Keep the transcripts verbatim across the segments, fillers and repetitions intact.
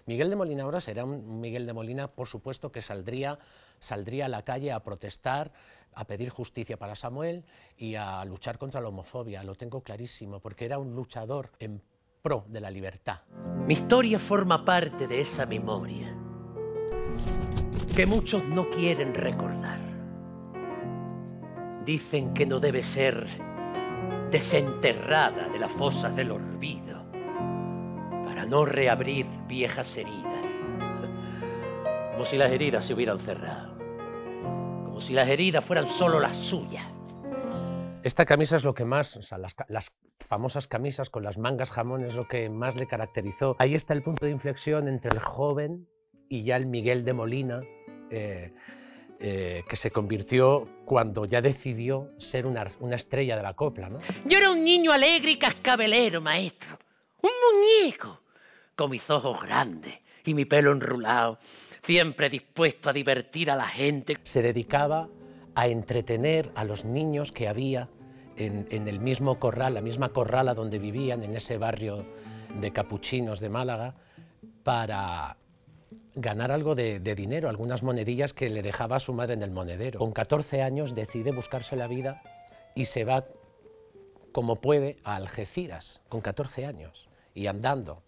Miguel de Molina ahora será un Miguel de Molina, por supuesto, que saldría, saldría a la calle a protestar, a pedir justicia para Samuel y a luchar contra la homofobia, lo tengo clarísimo, porque era un luchador en pro de la libertad. Mi historia forma parte de esa memoria que muchos no quieren recordar. Dicen que no debe ser desenterrada de las fosas del olvido para no reabrir viejas heridas, como si las heridas se hubieran cerrado, como si las heridas fueran solo las suyas. Esta camisa es lo que más, o sea, las, las famosas camisas con las mangas jamón es lo que más le caracterizó. Ahí está el punto de inflexión entre el joven y ya el Miguel de Molina, eh, eh, que se convirtió cuando ya decidió ser una, una estrella de la copla, ¿no? Yo era un niño alegre y cascabelero, maestro, un muñeco, con mis ojos grandes y mi pelo enrulado, siempre dispuesto a divertir a la gente. Se dedicaba a entretener a los niños que había en, en el mismo corral, la misma corrala donde vivían, en ese barrio de capuchinos de Málaga, para ganar algo de, de dinero, algunas monedillas que le dejaba a su madre en el monedero. Con catorce años decide buscarse la vida y se va como puede a Algeciras, con catorce años, y andando.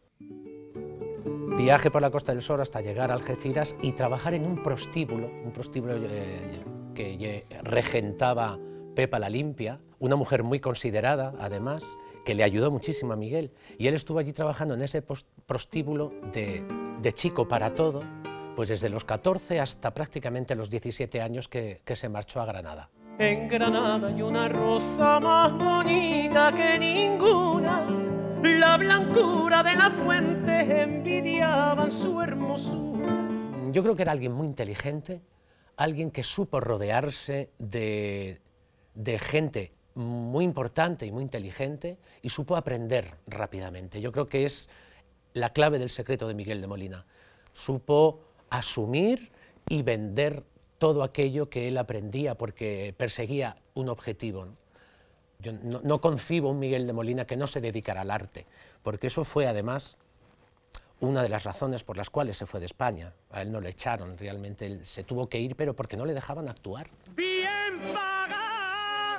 Viaje por la Costa del Sol hasta llegar a Algeciras y trabajar en un prostíbulo, un prostíbulo eh, que regentaba Pepa la Limpia, una mujer muy considerada, además, que le ayudó muchísimo a Miguel. Y él estuvo allí trabajando en ese prostíbulo de, de chico para todo, pues desde los catorce hasta prácticamente los diecisiete años que, que se marchó a Granada. En Granada hay una rosa más bonita que ninguna, la blancura de la fuente envidiaban su hermosura. Yo creo que era alguien muy inteligente, alguien que supo rodearse de, de gente muy importante y muy inteligente y supo aprender rápidamente. Yo creo que es la clave del secreto de Miguel de Molina. Supo asumir y vender todo aquello que él aprendía porque perseguía un objetivo, ¿no? Yo no, no concibo un Miguel de Molina que no se dedicara al arte, porque eso fue además una de las razones por las cuales se fue de España. A él no le echaron, realmente él se tuvo que ir, pero porque no le dejaban actuar. Bien paga,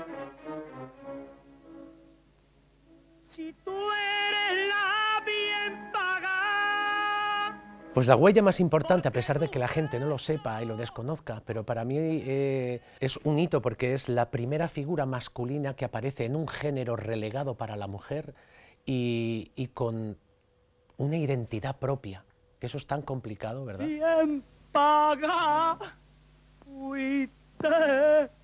si tú eres la bien paga. Pues la huella más importante, a pesar de que la gente no lo sepa y lo desconozca, pero para mí eh, es un hito porque es la primera figura masculina que aparece en un género relegado para la mujer y, y con una identidad propia, que eso es tan complicado, ¿verdad? Bien paga, fuiste